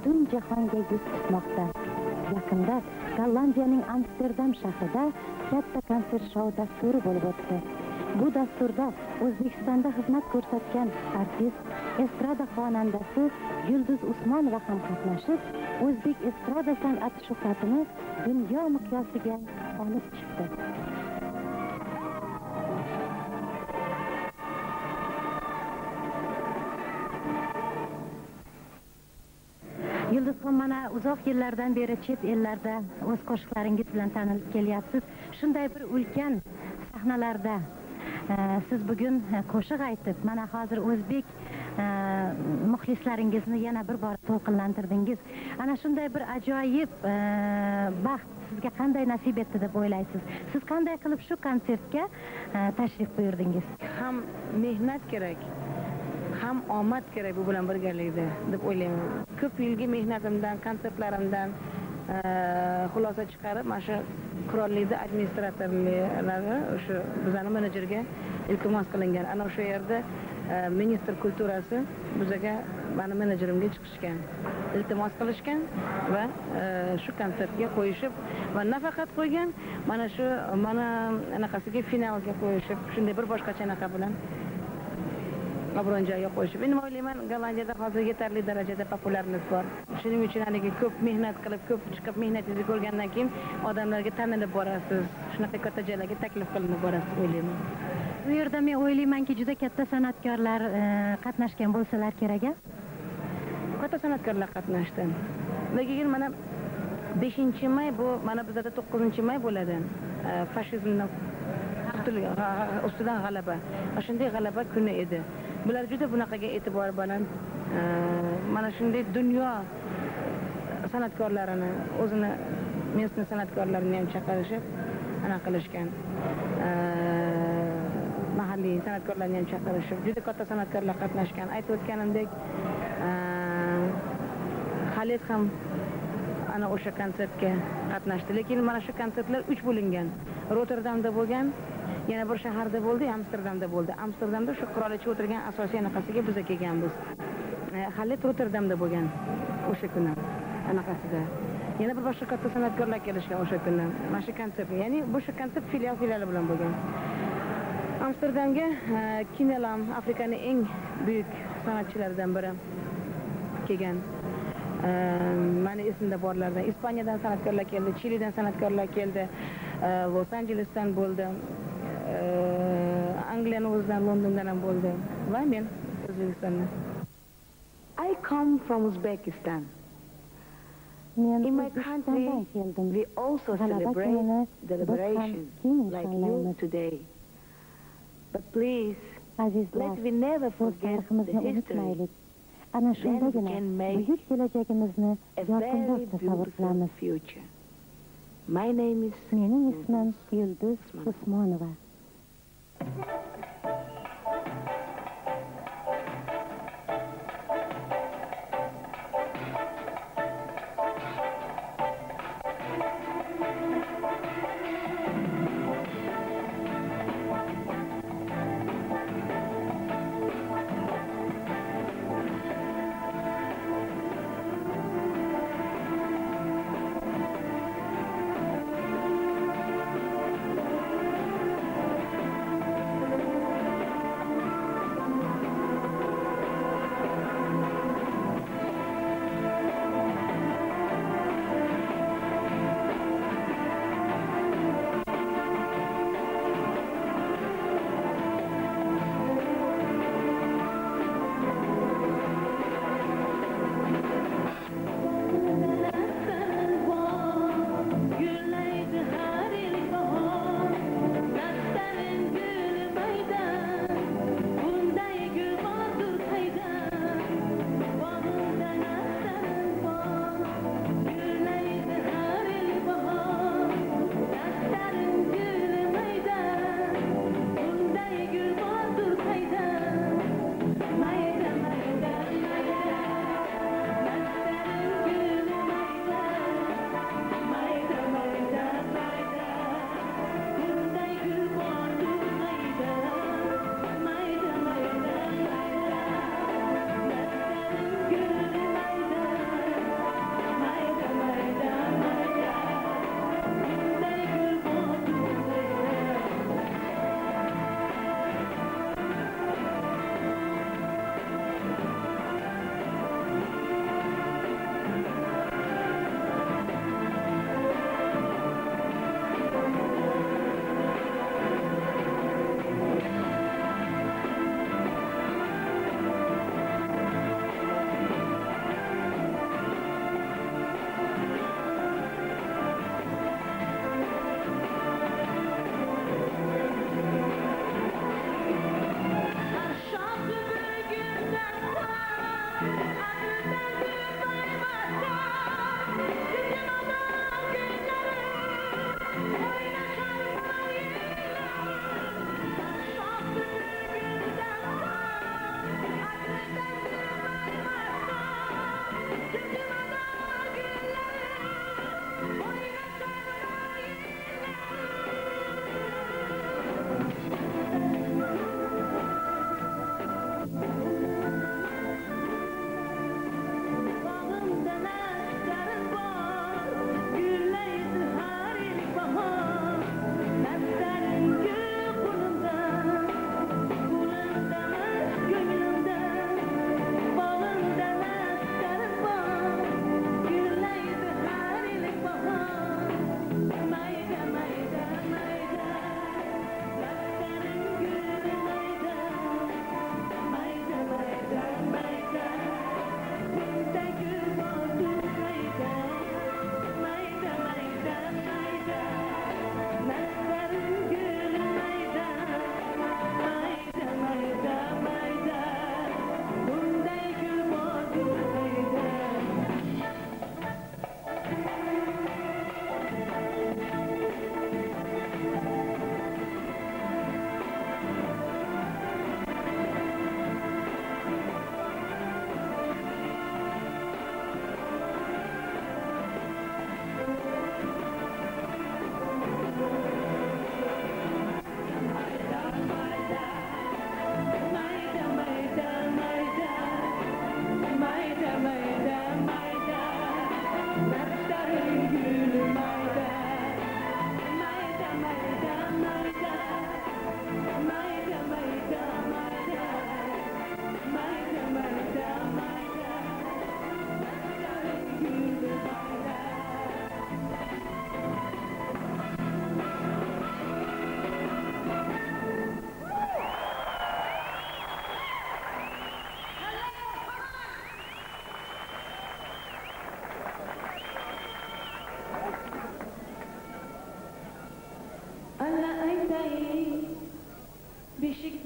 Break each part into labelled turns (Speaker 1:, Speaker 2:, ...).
Speaker 1: butun jahonga yuz tutmoqda. Yaqinda Gollandiyaning Amsterdam shahrida katta konsert shou dasturi bo'lib o'tdi. Bu dasturda O'zbekistonda xizmat ko'rsatgan artist, estrada xonandasi Yulduz Usmonova ham qatnashib, o'zbek estrada san'ati shuhratini dunyo miqyosiga olib chiqdi. Yulduzxon, mana uzoq yillardan beri chet ellarda o'z qo'shiqlaringiz bilan tanilib kelyapsiz. Shunday bir ulkan sahnalarda siz bugun qo'shiq aytib, mana hozir o'zbek muxlislaringizni yana bir bor to'lqinlantirdingiz. Ana shunday bir ajoyib baxt sizga qanday nasib etdi deb o'ylaysiz? Siz qanday qilib shu konsertga tashrif buyurdingiz?
Speaker 2: Ham mehnat kerak, ham omad kerak bu bilan birgalikda deb o'ylayman. Ko'p yilgi mehnatimdan, konsertlarimdan xulosa chiqarib, mana shu qurollikda administratorlari o'sha bizning menejerga iltimos qilingan. Ana o'sha yerda ministr kulturasi bizga meni menejerimga chiqishgan, iltimos qilishgan va shu konsertga qo'yishib va nafaqat qo'ygan, mana shu anaqasiga finalga qo'yishib, shunday bir boshqacha anaqa bilan obron joyiga qo'yishib. Men o'ylayman, Gollandiyada hozir yetarli darajada populyarlik bor. Shuning uchun haligi ko'p mehnat qilib, ko'p chiqib mehnatingizni ko'rgandan keyin odamlarga tanilib borasiz. Shunaqa katta joylarga taklif qilinib borasiz o'ylayman.
Speaker 1: Bu yerda men o'ylaymanki, juda katta san'atkorlar qatnashgan bo'lsalar kerak.
Speaker 2: Katta san'atkorlar qatnashdi. Lekin mana 5-may bu mana bizda 9-may bo'ladi. Fashizmning ustidan g'alaba. Shunday g'alaba kuni edi. Bular juda bunaqaga e'tibor bilan mana shunday dunyo san'atkorlarini, o'zini местный san'atkorlarini ham chaqirishib, ana qilishgan. Mahalliy san'atkorlarni ham chaqirishib, juda katta san'atkorlar qatnashgan. Aytib o'tganimdek, Xalid ham ana o'sha konsertga qatnashdi. Lekin mana shu konsertlar 3 bo'lingan. Rotterdamda bo'lgan, yana bir shaharda bo'ldi, Amsterdamda bo'ldi. Amsterdamda shu qirolicha o'tirgan asosiy anaqasiga biz kelganmiz. Xalid Rotterdamda bo'lgan o'sha kuni anaqasida. Yana bir boshqa katta san'atkorlar kelishgan o'sha kuni. Mana shu konsert, ya'ni bu shu konsert filiali bilan bo'lgan. Amsterdamga Kinelam, Afrikaning eng buyuk san'atchilaridan biri kelgan. Mani esimda borlardan Ispaniyadan san'atkorlar keldi, Chilidan san'atkorlar keldi, Los Angelesdan bo'ldi, Angliyaning o'zidan, Londondan ham bo'ldi va men O'zbekistondan. I come from Uzbekistan. In my country, we also celebrate the liberation like you today. But please, let me never forget the history.
Speaker 1: Ana shundagina buyuk kelajagimizni yorqinroq tasavvur qilamiz. Mening ismim Yulduz Usmonova.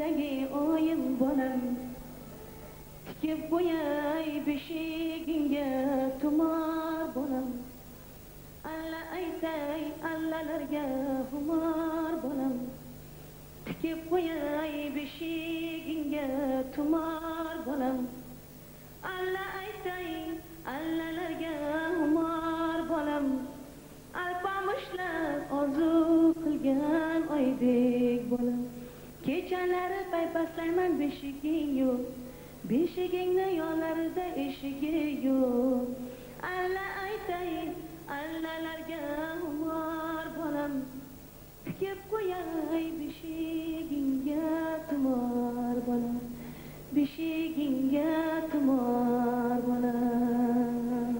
Speaker 3: aytay oyim bolam tikib qo'yay beshigingga tumor bolam alla aytay allalarga humor bolam tikib qo'yay beshigingga tumor bolam alla aytay allalarga humor bolam alpomushlar orzu qilgan oydek bolam kechalari paypaslayman beshiging yo'q beshigingni yonlarida eshigi yo'q alla aytay allalarga humor bolam tikib qo'yay beshigingga tumor bolam beshigingga tumor bolam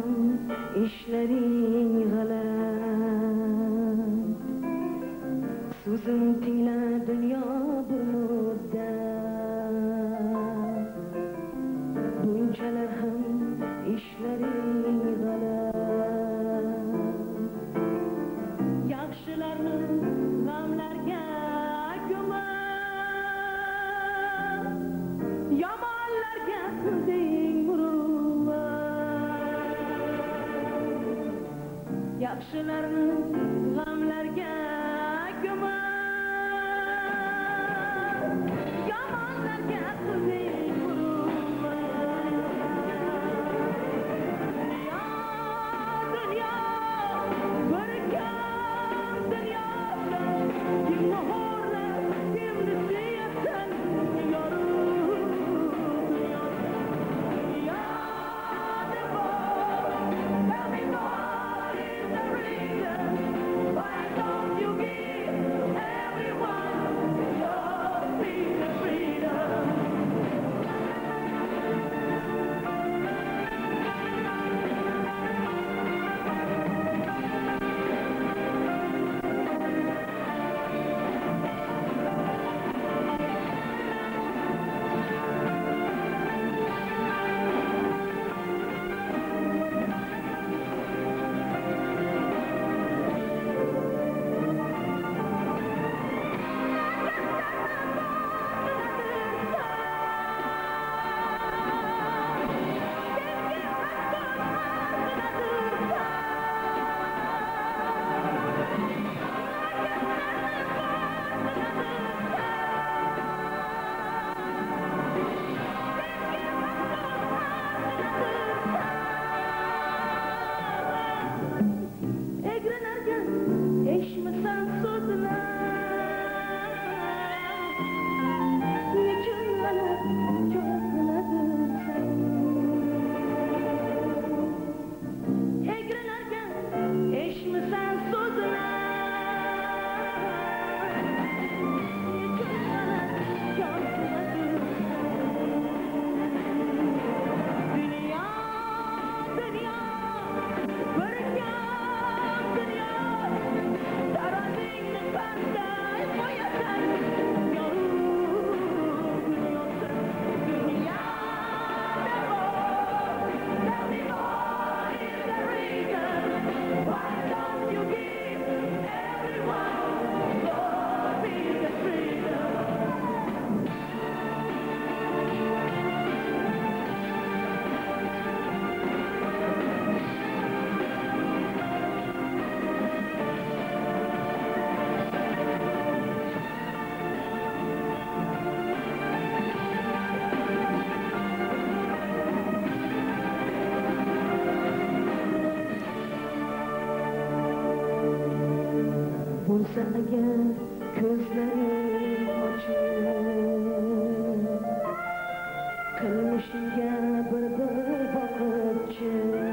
Speaker 3: ham ishlaring g'alat. So'zim tingla dunyo bir muddat. Bunchalar ham ishlaring g'alat. Yaxshilarni g'amlarga ko'mib, yomonlarga qilding muruvvat. Yaxshilarni g'amlarga ko'mib, yomonlarga qilding muruvvat. Dunyo, bir kam dunyoda kimni xo'rlab, kimni seyasan, yorug' dunyo. Dunyoda bor, tell me what is the reason? Why don't you give everyone your piece of freedom? Egrilarga eshitmasan so'zlar, nechun mana cho'ziladirsan? Egrilarga eshitmasan so'zlar, nechun mana cho'ziladirsan? Dunyo, dunyo, bir kam dunyo, tarozingni qanday qo'yasan, yorug' dunyosan. Dunyoda bor, tell me what is the reason? Why don't you give everyone your piece of freedom? Bo'lsa agar ko'zlaring ochiq, qilmishingga bir boqib chiq.